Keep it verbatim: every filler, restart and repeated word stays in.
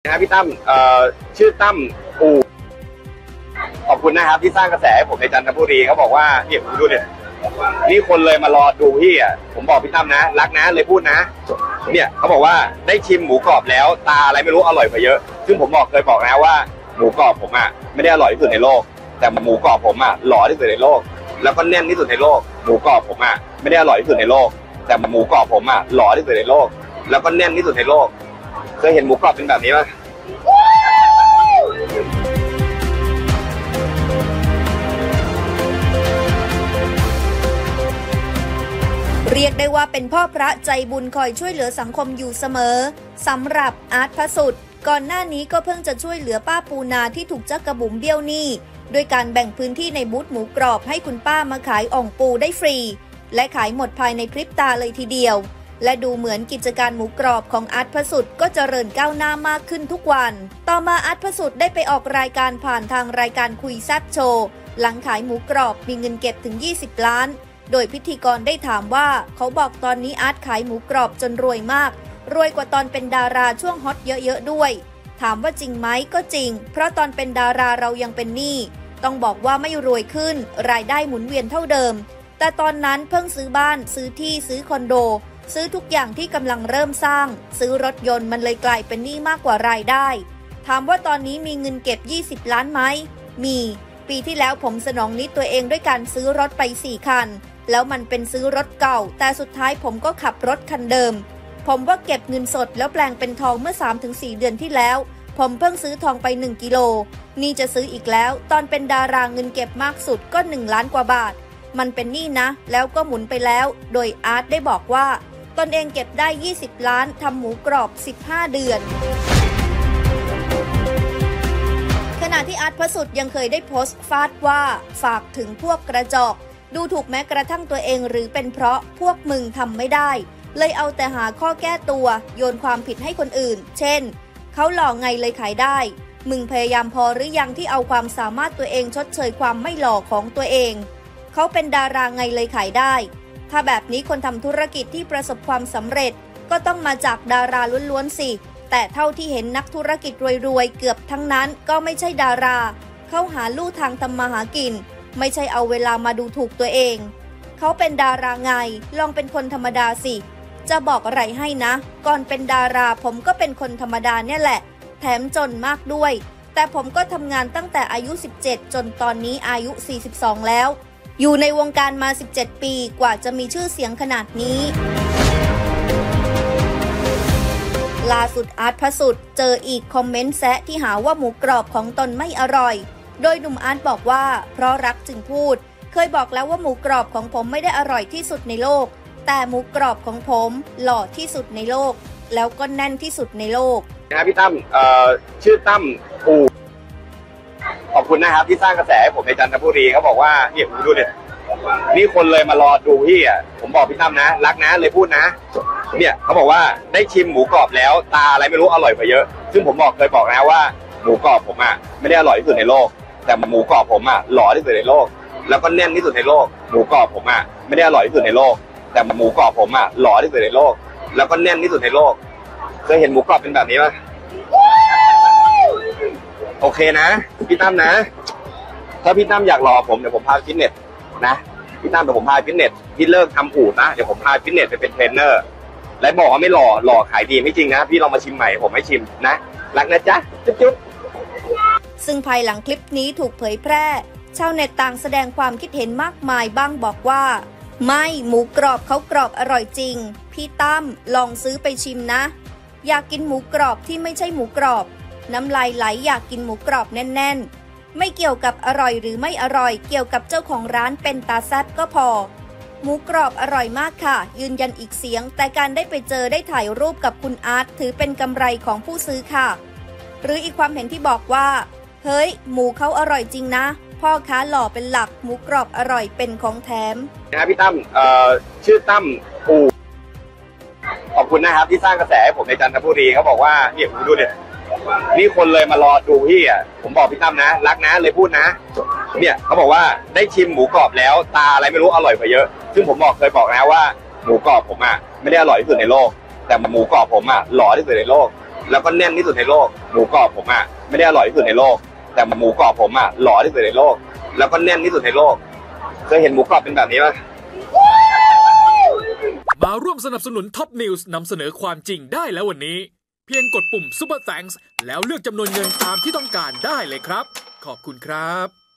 นะพี่ตั้มเอ่อชื่อตั้มอูขอบคุณนะครับที่สร้างกระแสให้ผมในจันทบุรีเขาบอกว่าเนี่ยผมดูเนี่ยนี่คนเลยมารอดูพี่อ่ะผมบอกพี่ตั้มนะรักนะเลยพูดนะเนี่ยเขาบอกว่าได้ชิมหมูกรอบแล้วตาอะไรไม่รู้อร่อยกว่าเยอะซึ่งผมบอกเคยบอกแล้วว่าหมูกรอบผมอ่ะไม่ได้อร่อยที่สุดในโลกแต่หมูกรอบผมอ่ะหล่อที่สุดในโลกแล้วก็แน่นที่สุดในโลกหมูกรอบผมอ่ะไม่ได้อร่อยที่สุดในโลกแต่หมูกรอบผมอ่ะหล่อที่สุดในโลกแล้วก็แน่นที่สุดในโลกเคยเห็นหมูกรอบเป็นแบบนี้ป่ะเรียกได้ว่าเป็นพ่อพระใจบุญคอยช่วยเหลือสังคมอยู่เสมอสำหรับอาร์ตพระสุดก่อนหน้านี้ก็เพิ่งจะช่วยเหลือป้าปูนาที่ถูกจักระบุ๋มเบี้ยวหนี้ด้วยการแบ่งพื้นที่ในบูธหมูกรอบให้คุณป้ามาขายอ่องปูได้ฟรีและขายหมดภายในพริบตาเลยทีเดียวและดูเหมือนกิจการหมูกรอบของอาร์ตพระสุดก็เจริญก้าวหน้ามากขึ้นทุกวันต่อมาอาร์ตพระสุดได้ไปออกรายการผ่านทางรายการคุยแซ่บโชว์หลังขายหมูกรอบมีเงินเก็บถึงยี่สิบล้านโดยพิธีกรได้ถามว่าเขาบอกตอนนี้อาร์ตขายหมูกรอบจนรวยมากรวยกว่าตอนเป็นดาราช่วงฮอตเยอะๆด้วยถามว่าจริงไหมก็จริงเพราะตอนเป็นดาราเรายังเป็นหนี้ต้องบอกว่าไม่รวยขึ้นรายได้หมุนเวียนเท่าเดิมแต่ตอนนั้นเพิ่งซื้อบ้านซื้อที่ซื้อคอนโดซื้อทุกอย่างที่กำลังเริ่มสร้างซื้อรถยนต์มันเลยกลายเป็นหนี้มากกว่ารายได้ถามว่าตอนนี้มีเงินเก็บยี่สิบล้านไหมมีปีที่แล้วผมสนองนิดตัวเองด้วยการซื้อรถไปสี่คันแล้วมันเป็นซื้อรถเก่าแต่สุดท้ายผมก็ขับรถคันเดิมผมว่าเก็บเงินสดแล้วแปลงเป็นทองเมื่อ สามถึงสี่ เดือนที่แล้วผมเพิ่งซื้อทองไปหนึ่งกิโลนี่จะซื้ออีกแล้วตอนเป็นดาราเงินเก็บมากสุดก็หนึ่งล้านกว่าบาทมันเป็นหนี้นะแล้วก็หมุนไปแล้วโดยอาร์ตได้บอกว่าตนเองเก็บได้ยี่สิบล้านทำหมูกรอบสิบห้าเดือนขณะที่อาร์ตพระสุดยังเคยได้โพสต์ฟาดว่าฝากถึงพวกกระจอกดูถูกแม้กระทั่งตัวเองหรือเป็นเพราะพวกมึงทำไม่ได้เลยเอาแต่หาข้อแก้ตัวโยนความผิดให้คนอื่นเช่นเขาหล่อไงเลยขายได้มึงพยายามพอหรือยังที่เอาความสามารถตัวเองชดเชยความไม่หล่อของตัวเองเขาเป็นดาราไงเลยขายได้ถ้าแบบนี้คนทำธุรกิจที่ประสบความสำเร็จก็ต้องมาจากดาราล้วนๆสิแต่เท่าที่เห็นนักธุรกิจรวยๆเกือบทั้งนั้นก็ไม่ใช่ดาราเขาหาลู่ทางทำมาหากินไม่ใช่เอาเวลามาดูถูกตัวเองเขาเป็นดาราไงลองเป็นคนธรรมดาสิจะบอกอะไรให้นะก่อนเป็นดาราผมก็เป็นคนธรรมดาเนี่ยแหละแถมจนมากด้วยแต่ผมก็ทำงานตั้งแต่อายุสิบเจ็ดจนตอนนี้อายุสี่สิบสองแล้วอยู่ในวงการมาสิบเจ็ดปีกว่าจะมีชื่อเสียงขนาดนี้ล่าสุดอาร์ตพระสุดเจออีกคอมเมนต์แซะที่หาว่าหมูกรอบของตนไม่อร่อยโดยหนุ่มอาร์ตบอกว่าเพราะรักจึงพูดเคยบอกแล้วว่าหมูกรอบของผมไม่ได้อร่อยที่สุดในโลกแต่หมูกรอบของผมหล่อที่สุดในโลกแล้วก็แน่นที่สุดในโลกนะพี่ตั้มเอ่อชื่อตั้มอูขอบคุณนะครับที่สร้างกระแสให้ผมในจันทบุรีเขาบอกว่าเนี่ยผมดูเนี่ยนี่คนเลยมารอดูพี่อ่ะผมบอกพี่ตั้มนะรักนะเลยพูดนะเนี่ยเขาบอกว่าได้ชิมหมูกรอบแล้วตาอะไรไม่รู้อร่อยกว่าเยอะซึ่งผมบอกเคยบอกแล้วว่าหมูกรอบผมอ่ะไม่ได้อร่อยที่สุดในโลกแต่หมูกรอบผมอ่ะหล่อที่สุดในโลกแล้วก็แน่นที่สุดในโลกหมูกรอบผมอ่ะไม่ได้อร่อยที่สุดในโลกแต่หมูกรอบผมอ่ะหล่อที่สุดในโลกแล้วก็แน่นที่สุดในโลกเคยเห็นหมูกรอบเป็นแบบนี้ป่ะโอเคนะพี่ตั้มนะถ้าพี่ตั้มอยากรอผมเดี๋ยวผมพาฟิตเนสนะพี่ตั้มเดี๋ยวผมพาฟิตเนสพี่เลิกทำอู่นะเดี๋ยวผมพาฟิตเนสไปเป็นเทรนเนอร์และบอกว่าไม่หล่อหล่อขายดีไม่จริงนะพี่ลองมาชิมใหม่ผมให้ชิมนะรักนะจ๊ะจุ๊บจุ๊บซึ่งภายหลังคลิปนี้ถูกเผยแพร่ชาวเน็ตต่างแสดงความคิดเห็นมากมายบ้างบอกว่าไม่หมูกรอบเขากรอบอร่อยจริงพี่ตั้มลองซื้อไปชิมนะอยากกินหมูกรอบที่ไม่ใช่หมูกรอบน้ำลายไหลอยากกินหมูกรอบแน่นๆไม่เกี่ยวกับอร่อยหรือไม่อร่อยเกี่ยวกับเจ้าของร้านเป็นตาแซ่บก็พอหมูกรอบอร่อยมากค่ะยืนยันอีกเสียงแต่การได้ไปเจอได้ถ่ายรูปกับคุณอาร์ตถือเป็นกำไรของผู้ซื้อค่ะหรืออีกความเห็นที่บอกว่าเฮ้ยหมูเขาอร่อยจริงนะพ่อค้าหล่อเป็นหลักหมูกรอบอร่อยเป็นของแถมนะพี่ตั้มเอ่อชื่อตั้มอูขอบคุณนะครับที่สร้างกระแสให้ผมในจันทบุรีเขาบอกว่าเนี่ยผมดูเนี่ยนี่คนเลยมารอดูพี่อ่ะผมบอกพี่ตั้มนะรักนะเลยพูดนะเนี่ยเขาบอกว่าได้ชิมหมูกรอบแล้วตาอะไรไม่รู้อร่อยกว่าเยอะซึ่งผมบอกเคยบอกแล้วว่าหมูกรอบผมอ่ะไม่ได้อร่อยที่สุดในโลกแต่หมูกรอบผมอ่ะหล่อที่สุดในโลกแล้วก็แน่นที่สุดในโลกหมูกรอบผมอ่ะไม่ได้อร่อยที่สุดในโลกแต่หมูกรอบผมอ่ะหล่อที่สุดในโลกแล้วก็แน่นที่สุดในโลกเคยเห็นหมูกรอบเป็นแบบนี้ไหมมาร่วมสนับสนุนท็อปนิวส์นำเสนอความจริงได้แล้ววันนี้เพียงกดปุ่ม Super Thanks แล้วเลือกจำนวนเงินตามที่ต้องการได้เลยครับขอบคุณครับ